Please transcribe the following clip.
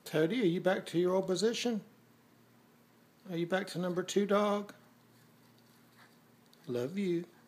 Toady, are you back to your old position? Are you back to number 2, dog? Love you.